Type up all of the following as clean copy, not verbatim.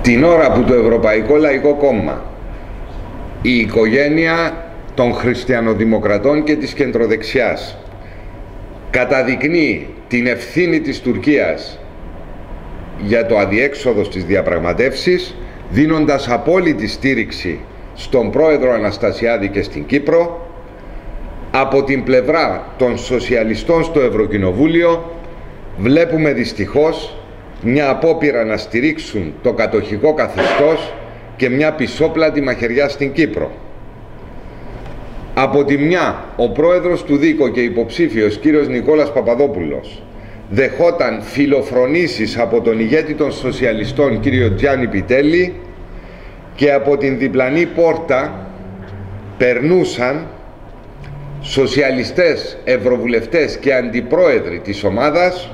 την ώρα που το Ευρωπαϊκό Λαϊκό Κόμμα, η οικογένεια των χριστιανοδημοκρατών και της κεντροδεξιάς, καταδεικνύει την ευθύνη της Τουρκίας για το αδιέξοδο στις διαπραγματεύσεις, δίνοντας απόλυτη στήριξη στον πρόεδρο Αναστασιάδη και στην Κύπρο, από την πλευρά των σοσιαλιστών στο Ευρωκοινοβούλιο βλέπουμε δυστυχώς μια απόπειρα να στηρίξουν το κατοχικό καθεστώς και μια πισόπλατη μαχαιριά στην Κύπρο. Από τη μια, ο πρόεδρος του ΔΥΚΟ και υποψήφιος κύριος Νικόλας Παπαδόπουλος δεχόταν φιλοφρονήσεις από τον ηγέτη των σοσιαλιστών κύριο Τζάνι Πιτέλη, και από την διπλανή πόρτα περνούσαν σοσιαλιστές, ευρωβουλευτές και αντιπρόεδροι της ομάδας,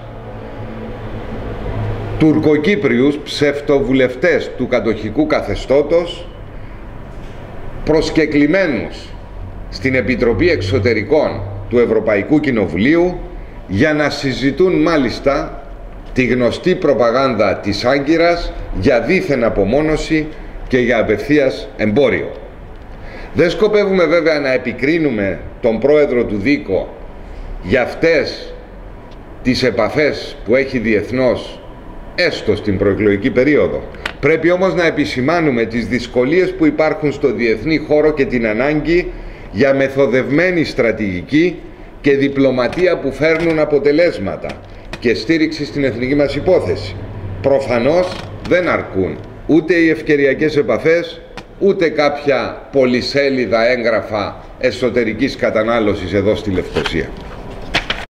τουρκοκύπριους ψευτοβουλευτές του κατοχικού καθεστώτος, προσκεκλημένους στην Επιτροπή Εξωτερικών του Ευρωπαϊκού Κοινοβουλίου, για να συζητούν μάλιστα τη γνωστή προπαγάνδα της Άγκυρας για δίθεν απομόνωση και για απευθείας εμπόριο. Δεν σκοπεύουμε βέβαια να επικρίνουμε τον πρόεδρο του ΔΥΚΟ για αυτές τις επαφές που έχει διεθνώς, έστω στην προεκλογική περίοδο. Πρέπει όμως να επισημάνουμε τις δυσκολίες που υπάρχουν στο διεθνή χώρο και την ανάγκη για μεθοδευμένη στρατηγική και διπλωματία που φέρνουν αποτελέσματα και στήριξη στην εθνική μας υπόθεση. Προφανώς δεν αρκούν ούτε οι ευκαιριακές επαφές, ούτε κάποια πολυσέλιδα έγγραφα εσωτερικής κατανάλωσης εδώ στη Λευκοσία.